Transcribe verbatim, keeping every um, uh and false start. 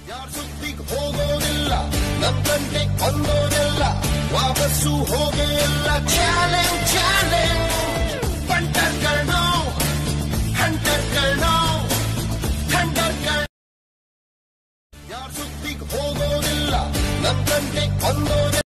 ಯಾರ್ ಸುದ್ದಿಗ್ ಹೋಗೋದಿಲ್ಲ, ನಮ್ ಗಂಟೆ ಕೊಂದೋದಿಲ್ಲ, ವಾಪಸ್ಸು ಹೋಗೇ ಇಲ್ಲ.